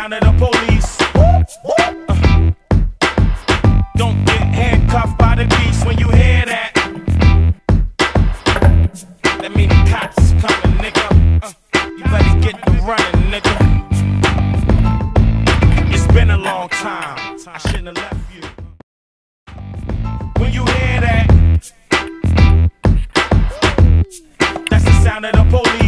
sound of the police. Don't get handcuffed by the beast when you hear that. That mean the cops is coming, nigga. You better get to running, nigga. It's been a long time. I shouldn't have left you. When you hear that, that's the sound of the police.